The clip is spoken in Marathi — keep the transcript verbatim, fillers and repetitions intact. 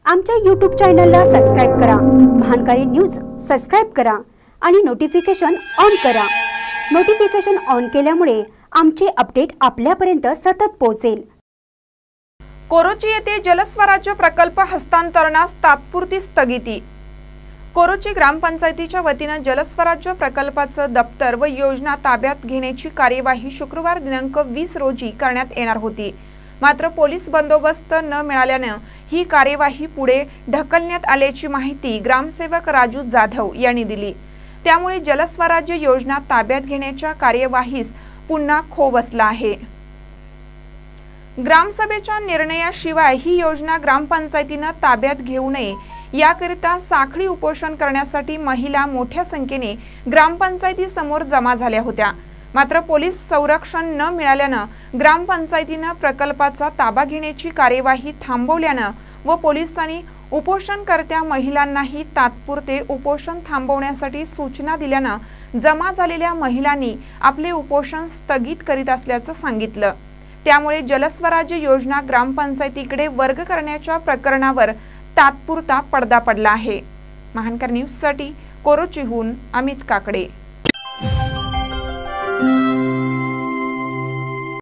आमच्या यूट्यूब चॅनलला सबस्क्राइब करा, महानकारी न्यूज सबस्क्राइब करा आणि नोटिफिकेशन ऑन करा। नोटिफिकेशन ऑन केल्यामुळे आमचे अपडेट आपल्यापर्यंत सतत पोहोचेल। कोरोची येथे जलस्वराज्य प्रकल्प हस्तांतरणास तात्पुरती स्थगिती। कोरोची ग्रामपंचायतीच्या वतीने जलस्वराज्य प्रकल्पाचं दप्तर व योजना ताब्यात घेण्याची कार्यवाही शुक्रवार दिनांक वीस रोजी करण्यात येणार होती। मात्र पोलीस बंदोबस्त न मिळाल्याने ही कार्यवाही पुढे ढकलण्यात आल्याची माहिती ग्रामसेवक राजू जाधव यांनी दिली। त्यामुळे जलस्वराज्य योजना ताब्यात घेण्याच्या कार्यवाहीस पुन्हा खो बसला आहे। ग्रामसभेच्या निर्णयाशिवाय ही योजना ग्रामपंचायतीने ताब्यात घेऊ नये याकरिता साखळी उपोषण करण्यासाठी महिला मोठ्या संख्येने ग्रामपंचायती समोर जमा झाल्या होत्या। मात्र पोलीस संरक्षण न मिळाल्याने ग्रामपंचायतीने प्रकल्पाचा ताबा घेण्याची कार्यवाही थांबवल्याने व पोलिसांनी उपोषणकर्त्या महिलांनाही तात्पुरते उपोषण थांबवण्यासाठी सूचना दिल्याने जमा झालेल्या महिलांनी आपले उपोषण स्थगित करीत असल्याचं सांगितलं। त्यामुळे जलस्वराज्य योजना ग्रामपंचायतीकडे वर्ग करण्याच्या प्रकरणावर तात्पुरता पडदा पडला आहे। महानकर न्यूज साठी कोरोचीहून अमित काकडे।